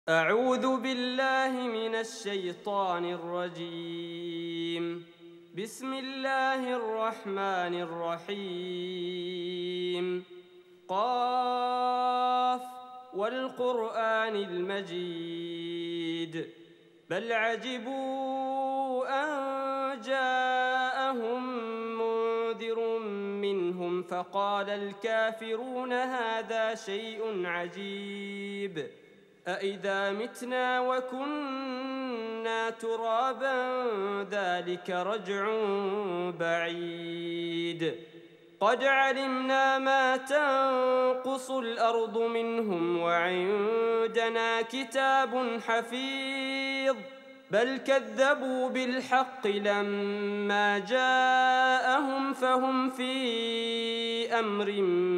أعوذ بالله من الشيطان الرجيم. بسم الله الرحمن الرحيم. قاف والقرآن المجيد بل عجبوا أن جاءهم منذر منهم فقال الكافرون هذا شيء عجيب أإذا متنا وكنا ترابا ذلك رجع بعيد قد علمنا ما تنقص الأرض منهم وعندنا كتاب حفيظ بل كذبوا بالحق لما جاءهم فهم في أمر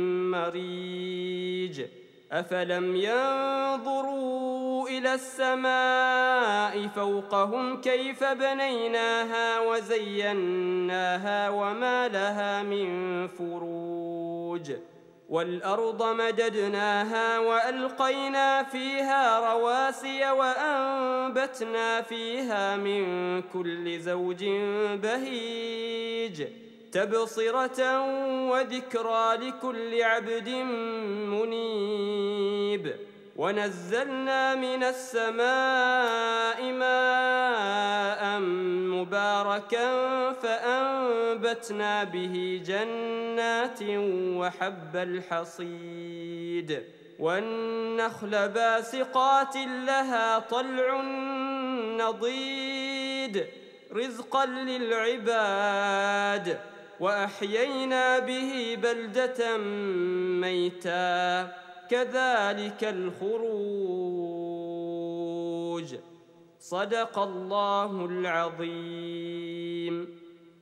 مريج أفلم ينظروا إلى السماء فوقهم كيف بنيناها وزيناها وما لها من فروج والأرض مددناها وألقينا فيها رواسي وأنبتنا فيها من كل زوج بهيج تبصرة وذكرى لكل عبد منيب ونزلنا من السماء ماء مباركا فأنبتنا به جنات وحب الحصيد والنخل باسقات لها طلع نضيد رزقا للعباد وأحيينا به بلدة ميتا كذلك الخروج صدق الله العظيم.